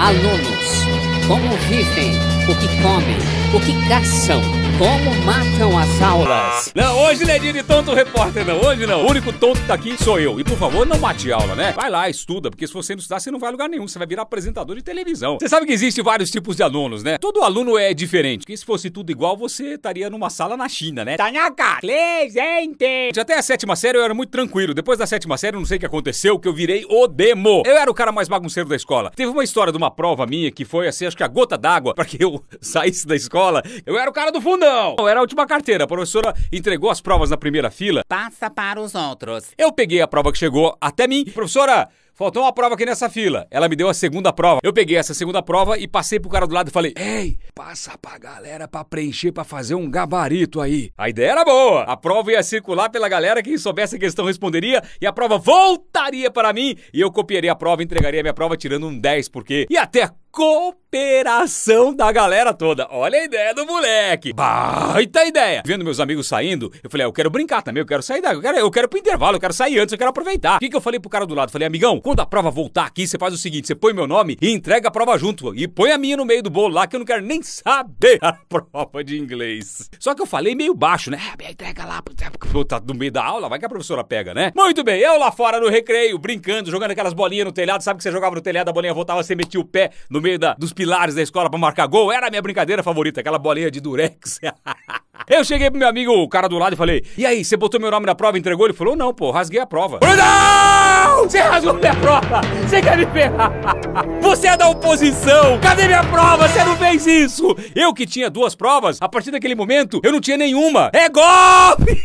Alunos, como vivem, o que comem, o que caçam, como matam as aulas. Não, hoje não é dia de tonto repórter, não. Hoje não. O único tonto que tá aqui sou eu. E por favor, não mate aula, né? Vai lá, estuda, porque se você não estudar, você não vai a lugar nenhum. Você vai virar apresentador de televisão. Você sabe que existem vários tipos de alunos, né? Todo aluno é diferente. Porque se fosse tudo igual, você estaria numa sala na China, né? Tanaka, presente. Até a 7ª série eu era muito tranquilo. Depois da 7ª série, eu não sei o que aconteceu, que eu virei o demo. Eu era o cara mais bagunceiro da escola. Teve uma história de uma prova minha que foi assim, acho que a gota d'água pra que eu saísse da escola. Eu era o cara do fundão. Eu era a última carteira. A professora entregou as provas na primeira fila. Passa para os outros. Eu peguei a prova que chegou até mim. Professora, faltou uma prova aqui nessa fila. Ela me deu a segunda prova. Eu peguei essa segunda prova e passei pro cara do lado e falei: ei, passa pra galera pra preencher, pra fazer um gabarito aí. A ideia era boa. A prova ia circular pela galera, quem soubesse a questão responderia e a prova voltaria para mim e eu copiaria a prova, entregaria a minha prova tirando um 10, porque ia ter a cooperação da galera toda. Olha a ideia do moleque. Baita ideia. Vendo meus amigos saindo, eu falei: eu quero brincar também, eu quero sair daí, eu quero pro intervalo, eu quero sair antes, eu quero aproveitar. O que eu falei pro cara do lado? Falei: amigão, quando a prova voltar aqui, você faz o seguinte, você põe meu nome e entrega a prova junto. E põe a minha no meio do bolo lá, que eu não quero nem saber a prova de inglês. Só que eu falei meio baixo, né? Entrega lá, porque tá no meio da aula, vai que a professora pega, né? Muito bem, eu lá fora no recreio, brincando, jogando aquelas bolinhas no telhado. Sabe que você jogava no telhado, a bolinha voltava, você metia o pé no meio dos pilares da escola pra marcar gol? Era a minha brincadeira favorita, aquela bolinha de durex. Eu cheguei pro meu amigo, o cara do lado, e falei: e aí, você botou meu nome na prova e entregou? Ele falou: não, pô, rasguei a prova. Eu falei: não! Você rasgou minha prova! Você quer me ferrar? Você é da oposição! Cadê minha prova? Você não fez isso! Eu que tinha 2 provas, a partir daquele momento, eu não tinha nenhuma. É golpe!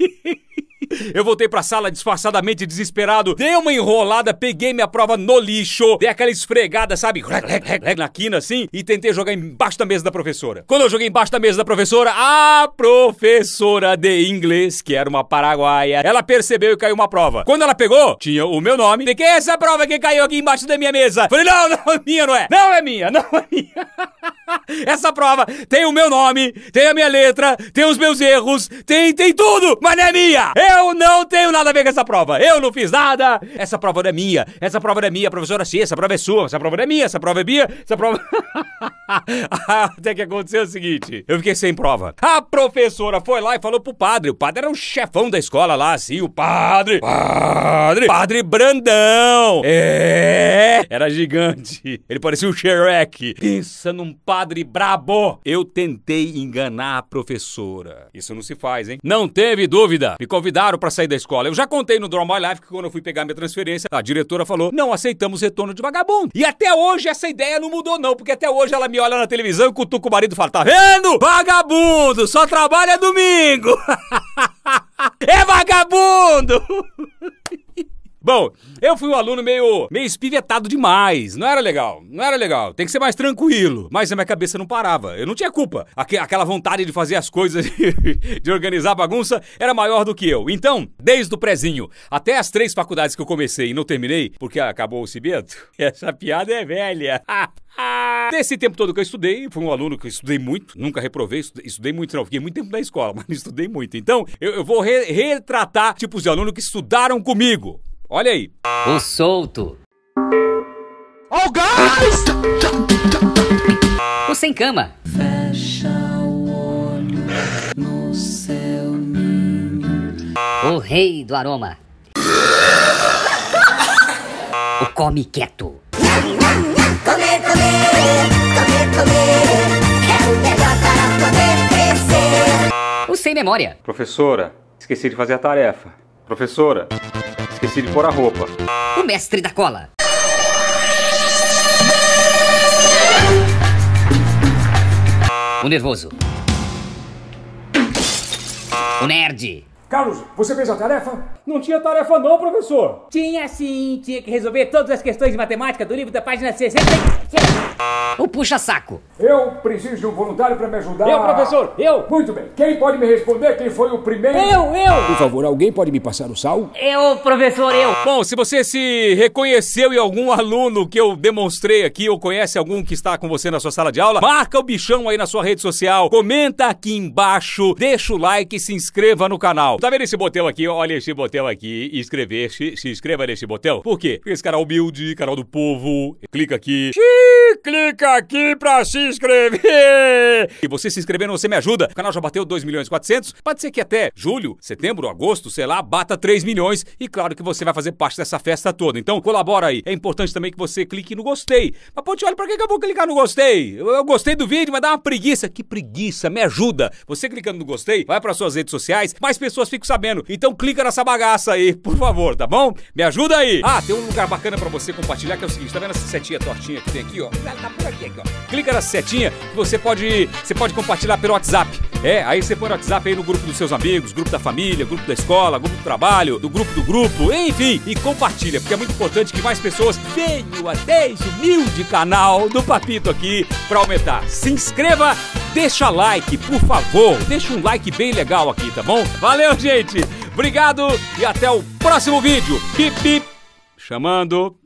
Eu voltei pra sala disfarçadamente desesperado, dei uma enrolada, peguei minha prova no lixo, dei aquela esfregada, sabe, na quina assim, e tentei jogar embaixo da mesa da professora. Quando eu joguei embaixo da mesa da professora, a professora de inglês, que era uma paraguaia, ela percebeu e caiu uma prova. Quando ela pegou, tinha o meu nome. De que é essa prova que caiu aqui embaixo da minha mesa? Falei: não, não é minha, não é. Não é minha, não é minha. Essa prova tem o meu nome, tem a minha letra, tem os meus erros, tem tudo, mas não é minha. Eu não tenho nada a ver com essa prova. Eu não fiz nada. Essa prova não é minha. Essa prova não é minha, professora. Sim, essa prova é sua. Essa prova não é minha. Essa prova é minha. Essa prova... Até que aconteceu o seguinte: eu fiquei sem prova. A professora foi lá e falou pro padre. O padre era o chefão da escola lá, assim. O padre Brandão. Era gigante. Ele parecia o Shrek. Pensa num padre brabo. Eu tentei enganar a professora. Isso não se faz, hein? Não teve dúvida. Me convidaram pra sair da escola. Eu já contei no Draw My Life que quando eu fui pegar minha transferência, a diretora falou: não aceitamos retorno de vagabundo. E até hoje essa ideia não mudou não, porque até hoje ela me olha na televisão e cutuca o marido e fala: tá vendo? Vagabundo, só trabalha domingo. É vagabundo. Bom, eu fui um aluno meio espivetado demais. Não era legal, não era legal. Tem que ser mais tranquilo. Mas a minha cabeça não parava. Eu não tinha culpa. Aquela vontade de fazer as coisas, de organizar a bagunça, era maior do que eu. Então, desde o prezinho até as 3 faculdades que eu comecei e não terminei, porque acabou o cimento, essa piada é velha. Nesse tempo todo que eu estudei, fui um aluno que eu estudei muito, nunca reprovei, estudei muito não, fiquei muito tempo na escola, mas estudei muito. Então, eu vou retratar tipos de aluno que estudaram comigo. Olha aí. O solto. Oh, guys! O sem cama. Fecha o olho no seu ninho. O rei do aroma. O come quieto. Comer, comer, comer, comer. É o melhor para poder crescer. O sem memória. Professora, esqueci de fazer a tarefa. Professora, esqueci de pôr a roupa. O mestre da cola. O nervoso. O nerd. Carlos, você fez a tarefa? Não tinha tarefa não, professor. Tinha sim, tinha que resolver todas as questões de matemática do livro da página 60. O puxa-saco. Eu preciso de um voluntário para me ajudar. Eu, professor, eu. Muito bem. Quem pode me responder quem foi o primeiro? Eu. Por favor, alguém pode me passar o sal? Eu, professor, eu. Bom, se você se reconheceu em algum aluno que eu demonstrei aqui, ou conhece algum que está com você na sua sala de aula, marca o bichão aí na sua rede social, comenta aqui embaixo, deixa o like e se inscreva no canal. Tá vendo esse botão aqui? Olha esse botão aqui, inscrever-se, se inscreva nesse botão. Por quê? Porque esse canal humilde, canal do povo, clica aqui. Clica aqui pra se inscrever. E você se inscrevendo, você me ajuda. O canal já bateu 2.400.000. Pode ser que até julho, setembro, agosto, sei lá, bata 3 milhões. E claro que você vai fazer parte dessa festa toda. Então colabora aí. É importante também que você clique no gostei. Mas pô, olha, pra que eu vou clicar no gostei? Eu gostei do vídeo, mas dá uma preguiça. Que preguiça, me ajuda. Você clicando no gostei, vai para suas redes sociais, mais pessoas ficam sabendo. Então clica nessa bagaça aí, por favor, tá bom? Me ajuda aí. Ah, tem um lugar bacana pra você compartilhar, que é o seguinte, tá vendo essa setinha tortinha que tem aqui, ó? Tá por aqui, ó. Clica nessa setinha que você pode compartilhar pelo WhatsApp. Aí você põe o WhatsApp aí no grupo dos seus amigos, grupo da família, grupo da escola, grupo do trabalho, do grupo, enfim, e compartilha, porque é muito importante que mais pessoas venham até esse humilde canal do Papito aqui pra aumentar. Se inscreva, deixa like, por favor, deixa um like bem legal aqui, tá bom? Valeu, gente! Obrigado e até o próximo vídeo. Pip, pip, chamando.